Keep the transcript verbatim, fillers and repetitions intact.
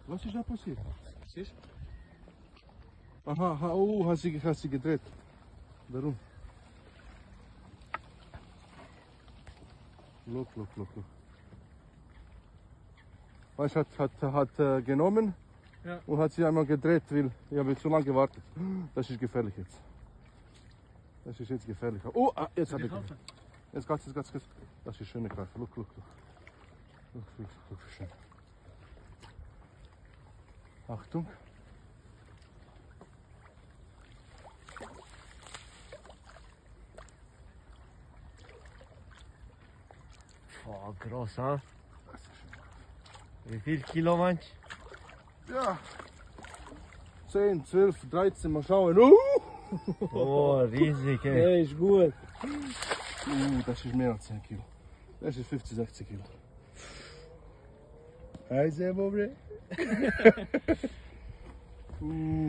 Was ist da passiert? Siehst du? Aha, aha, oh, hast sie, hast sie gedreht. Warum? Look, look, look, look. Weißt du, hat, hat, hat äh, genommen ja. und hat sie einmal gedreht, weil ich habe zu lange gewartet. Das ist gefährlich jetzt. Das ist jetzt gefährlich. Oh, ah, jetzt hat er gedreht. Jetzt geht's, jetzt geht's, jetzt. Das ist schöne Greife. Look, look, look. Look, look, look, wie schön. Achtung. Oh, krass, ha? Wie viel Kilo meinst du? Ja. zehn, zwölf, dreizehn, mal schauen. Uh! Oh, riesig, ey. Ja, ist gut. Uh, das ist mehr als zehn Kilo. Das ist fünfzig, sechzig Kilo. Hey, Sebo, bre. uh.